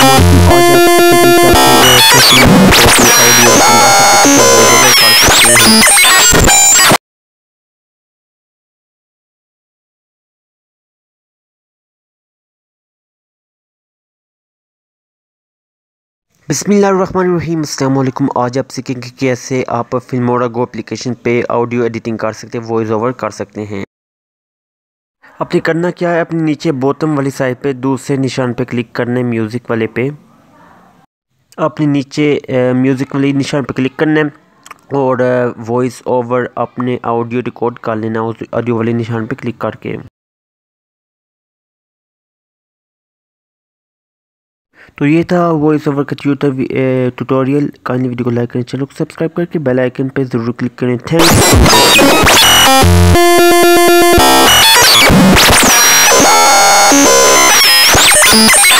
बिस्मिल्लाहिर्रहमानिर्रहीम, अस्सलाम वालेकुम। आज आप सीखेंगे कि कैसे आप फिल्मोरा गो एप्लीकेशन पे ऑडियो एडिटिंग कर सकते हैं, वॉइस ओवर कर सकते हैं। आपने करना क्या है, अपने नीचे बॉटम वाली साइड पे दूसरे निशान पे क्लिक करना है, म्यूज़िक वाले पे। अपने नीचे म्यूज़िक वाले निशान पे क्लिक करना है और वॉइस ओवर अपने ऑडियो रिकॉर्ड कर लेना उस ऑडियो वाले निशान पे क्लिक करके। तो ये था वॉइस ओवर का ट्यूटोरियल। काइंडली वीडियो को लाइक करें, चैनल को सब्सक्राइब करके बेल आइकन पे ज़रूर क्लिक करें। Thank you.